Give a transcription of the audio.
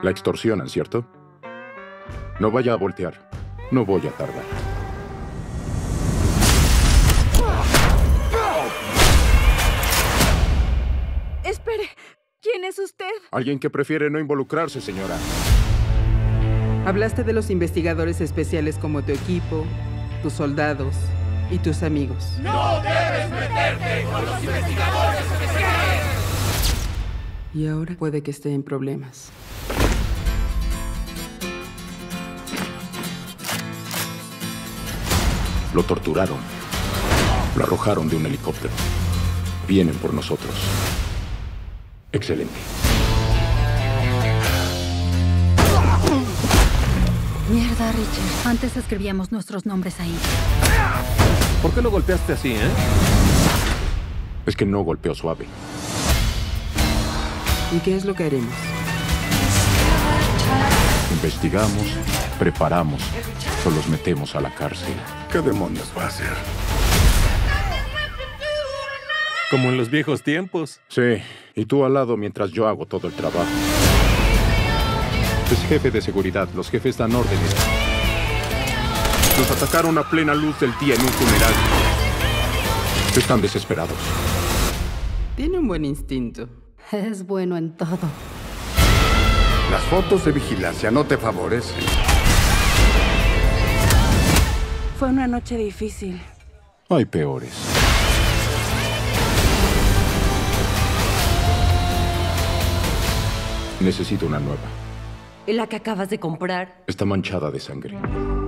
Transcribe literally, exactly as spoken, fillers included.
La extorsionan, ¿cierto? No vaya a voltear. No voy a tardar. Espere, ¿quién es usted? Alguien que prefiere no involucrarse, señora. Hablaste de los investigadores especiales como tu equipo, tus soldados y tus amigos. ¡No debes meterte con los investigadores especiales! Y ahora puede que esté en problemas. Lo torturaron. Lo arrojaron de un helicóptero. Vienen por nosotros. Excelente. Mierda, Richard. Antes escribíamos nuestros nombres ahí. ¿Por qué lo golpeaste así, eh? Es que no golpeó suave. ¿Y qué es lo que haremos? Investigamos, preparamos, o los metemos a la cárcel. ¿Qué demonios va a hacer? Como en los viejos tiempos. Sí, y tú al lado mientras yo hago todo el trabajo. Es jefe de seguridad, los jefes dan órdenes. Nos atacaron a plena luz del día en un funeral. Están desesperados. Tiene un buen instinto. Es bueno en todo. Las fotos de vigilancia no te favorecen. Fue una noche difícil. Hay peores. Necesito una nueva. ¿Y la que acabas de comprar? Está manchada de sangre.